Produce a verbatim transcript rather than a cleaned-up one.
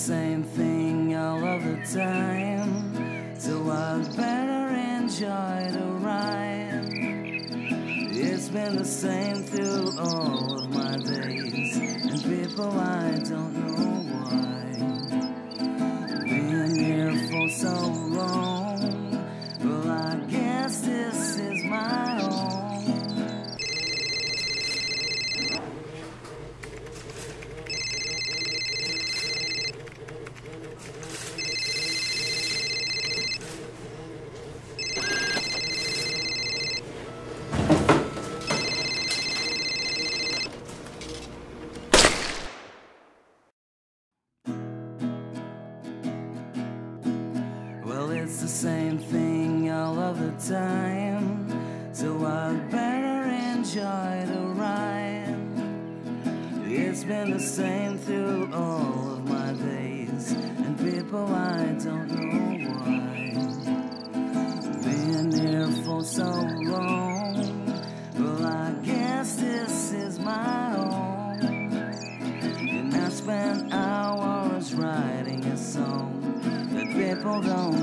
same thing all of the time, so I'd better enjoy the ride. It's been the same through all of my days, and people I don't know why. Been here for so long, well I guess this is my home. Well, it's the same thing all of the time, so I'd better enjoy the ride. It's been the same through all of my days, and people I don't know why. Been here for so long, well I guess this is my home. And I spent hours writing a song that people don't